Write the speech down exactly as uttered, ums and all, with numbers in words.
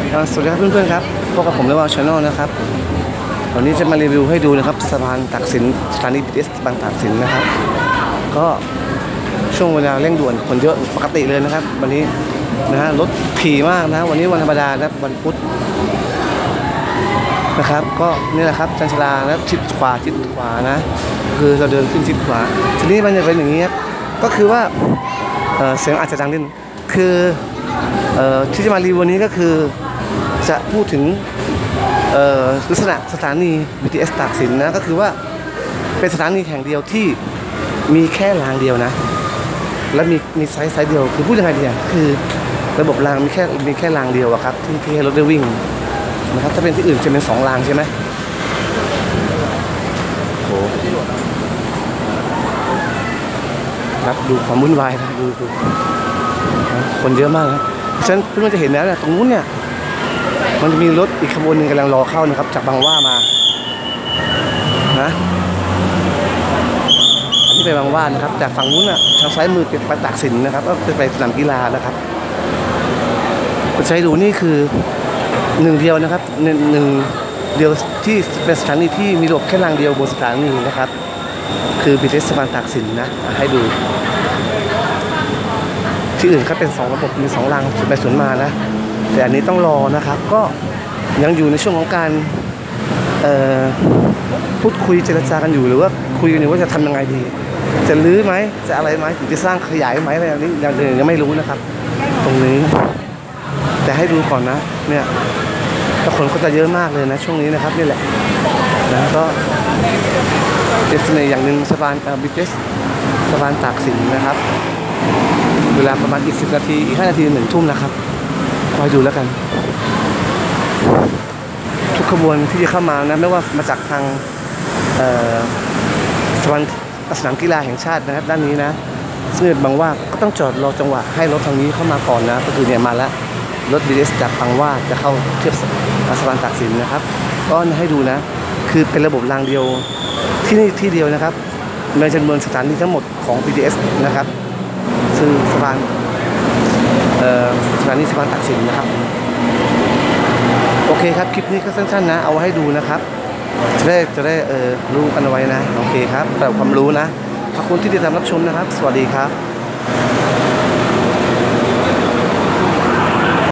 สวัสดีครับเพื่อนๆครับพบกับผมเลวาชาแนลนะครับวันนี้จะมารีวิวให้ดูนะครับสะพานตากสินสถานี บี ที เอส บางตากสินนะครับก็ช่วงเวลาเร่งด่วนคนเยอะปกติเลยนะครับวันนี้นะฮะรถถี่มากนะวันนี้วันธรรมดานะวันพุธนะครับก็นี่แหละครับจันทราแล้วชิดขวาชิดขวานะคือเราเดินขึ้นชิดขวาทีนี้มันจะเป็นอย่างนี้ครับก็คือว่าเสียงอาจจะดังนิดคือที่จะมารีวิวนี้ก็คือจะพูดถึงลักษณะสถานี บี ที เอส ตากสินนะก็คือว่าเป็นสถานีแห่งเดียวที่มีแค่รางเดียวนะและมีมีไซส์ไซส์เดียวคือพูดยังไงดีอ่ะคือระบบรางมีแค่มีแค่รางเดียวอะครับที่ที่ให้รถได้วิ่งนะครับถ้าเป็นที่อื่นจะเป็นสองรางใช่ไหมโอ้ครับดูความวุ่นวายนะดูดูคนเยอะมากนะฉันเพิ่งจะเห็นแล้วเนี่ยตรงนู้นเนี่ยมันจะมีรถอีกขบวนหนึ่งกำลังรอเข้านะครับจากบางหว่ามานะอันนี้ไปบางหว่านะครับจากฝั่งนู้นอ่ะทางซ้ายมือเป็นไปตากสินนะครับก็คือไปสนามกีฬานะครับคุณใช้ดูนี่คือหนึ่งเดียวนะครับหนึ่งหนึ่งเดียวที่เป็นสถานีที่มีระบบแค่รางเดียวบนสถานีนะครับคือ บี ที เอส สะพานตากสินนะให้ดูที่อื่นก็เป็นสองระบบมีสองรางไปสวนมานะแต่อันนี้ต้องรอนะครับก็ยังอยู่ในช่วงของการพูดคุยเจรจากันอยู่หรือว่าคุยกันอยู่ว่าจะทำยังไงดีจะรื้อไหมจะอะไรไหมหรือจะสร้างขยายไหมอะไรอย่างนี้ยังยังไม่รู้นะครับตรงนี้แต่ให้ดูก่อนนะเนี่ยคนก็จะเยอะมากเลยนะช่วงนี้นะครับนี่แหละนะก็เป็นเสน่ห์อย่างหนึ่งสะพานบี ที เอส สะพานตากสินนะครับเวลาประมาณอีกสิบนาทีอีกห้านาทีหนึ่งทุ่มนะครับคอยดูแล้วกันทุกขบวนที่จะเข้ามานะไม่ว่ามาจากทางสะพานสนามกีฬาแห่งชาตินะครับด้านนี้นะซึ่งบางว่าก็ต้องจอดรอจังหวะให้รถทางนี้เข้ามาก่อนนะก็คือเนี่ยมาแล้วรถ บี ที เอส จากบางว่าจะเข้าเทียบสะพานตากสินนะครับก็ให้ดูนะคือเป็นระบบรางเดียวที่นี่ที่เดียวนะครับในจำนวนสถานีทั้งหมดของ บี ที เอส นะครับคือสะพานสถานีสะพานตากสินนะครับโอเคครับคลิปนี้ก็สั้นๆนะเอาไว้ให้ดูนะครับจะได้จะได้เออรู้กันเอาไว้นะโอเคครับแบบความรู้นะขอบคุณที่ติดตามรับชมนะครับสวัสดีครับ